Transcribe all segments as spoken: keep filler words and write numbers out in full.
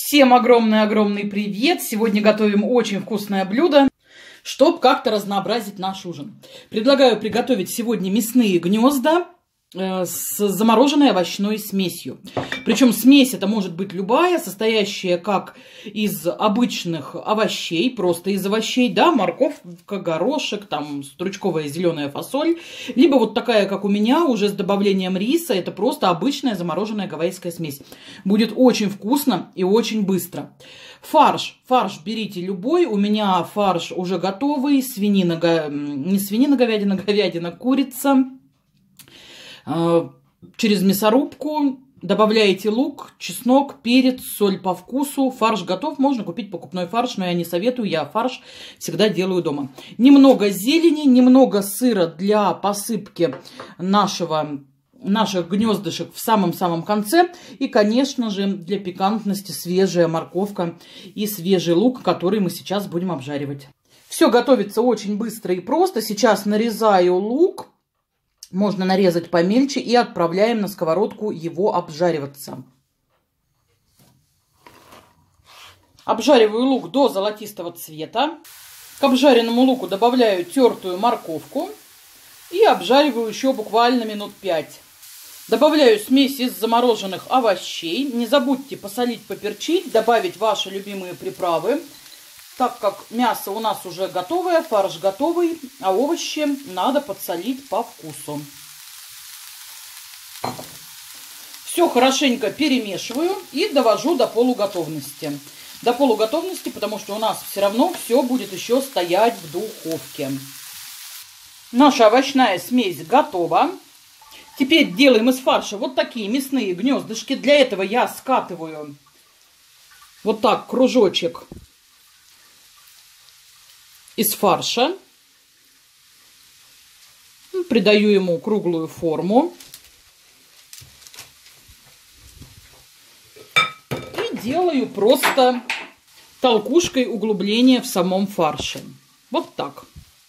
Всем огромный-огромный привет! Сегодня готовим очень вкусное блюдо, чтобы как-то разнообразить наш ужин. Предлагаю приготовить сегодня мясные гнезда с замороженной овощной смесью. Причем смесь это может быть любая, состоящая как из обычных овощей, просто из овощей, да, морковка, горошек, там стручковая зеленая фасоль, либо вот такая, как у меня, уже с добавлением риса, это просто обычная замороженная гавайская смесь. Будет очень вкусно и очень быстро. Фарш. Фарш берите любой, у меня фарш уже готовый, свинина, не свинина, говядина, говядина, курица. Через мясорубку добавляете лук, чеснок, перец, соль по вкусу. Фарш готов, можно купить покупной фарш, но я не советую, я фарш всегда делаю дома. Немного зелени, немного сыра для посыпки нашего, наших гнездышек в самом-самом конце. И, конечно же, для пикантности свежая морковка и свежий лук, который мы сейчас будем обжаривать. Все готовится очень быстро и просто. Сейчас нарезаю лук. Можно нарезать помельче и отправляем на сковородку его обжариваться. Обжариваю лук до золотистого цвета. К обжаренному луку добавляю тертую морковку и обжариваю еще буквально минут пять. Добавляю смесь из замороженных овощей. Не забудьте посолить, поперчить, добавить ваши любимые приправы. Так как мясо у нас уже готовое, фарш готовый, а овощи надо подсолить по вкусу. Все хорошенько перемешиваю и довожу до полуготовности. До полуготовности, потому что у нас все равно все будет еще стоять в духовке. Наша овощная смесь готова. Теперь делаем из фарша вот такие мясные гнездышки. Для этого я скатываю вот так кружочек из фарша, придаю ему круглую форму и делаю просто толкушкой углубление в самом фарше. Вот так.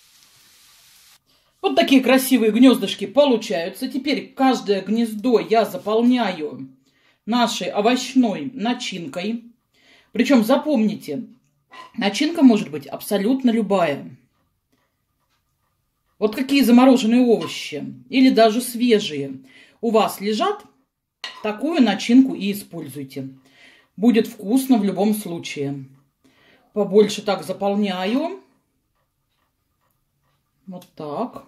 Вот такие красивые гнездышки получаются. Теперь каждое гнездо я заполняю нашей овощной начинкой. Причем запомните, начинка может быть абсолютно любая. Вот какие замороженные овощи или даже свежие у вас лежат, такую начинку и используйте. Будет вкусно в любом случае. Побольше так заполняю. Вот так.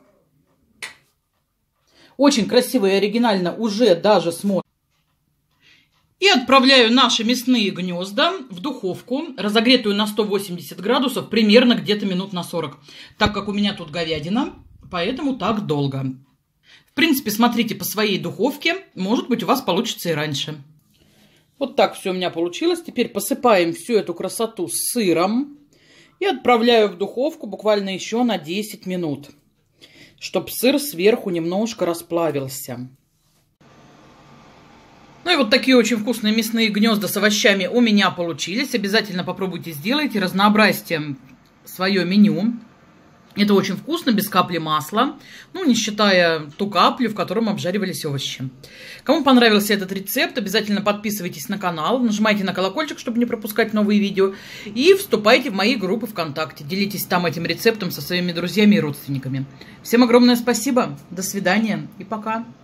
Очень красиво и оригинально уже даже смотрится. И отправляю наши мясные гнезда в духовку, разогретую на сто восемьдесят градусов, примерно где-то минут на сорок. Так как у меня тут говядина, поэтому так долго. В принципе, смотрите по своей духовке, может быть, у вас получится и раньше. Вот так все у меня получилось. Теперь посыпаем всю эту красоту сыром и отправляю в духовку буквально еще на десять минут, чтобы сыр сверху немножко расплавился. Ну и вот такие очень вкусные мясные гнезда с овощами у меня получились. Обязательно попробуйте, сделайте, разнообразьте свое меню. Это очень вкусно, без капли масла. Ну, не считая ту каплю, в котором обжаривались овощи. Кому понравился этот рецепт, обязательно подписывайтесь на канал. Нажимайте на колокольчик, чтобы не пропускать новые видео. И вступайте в мои группы ВКонтакте. Делитесь там этим рецептом со своими друзьями и родственниками. Всем огромное спасибо. До свидания и пока.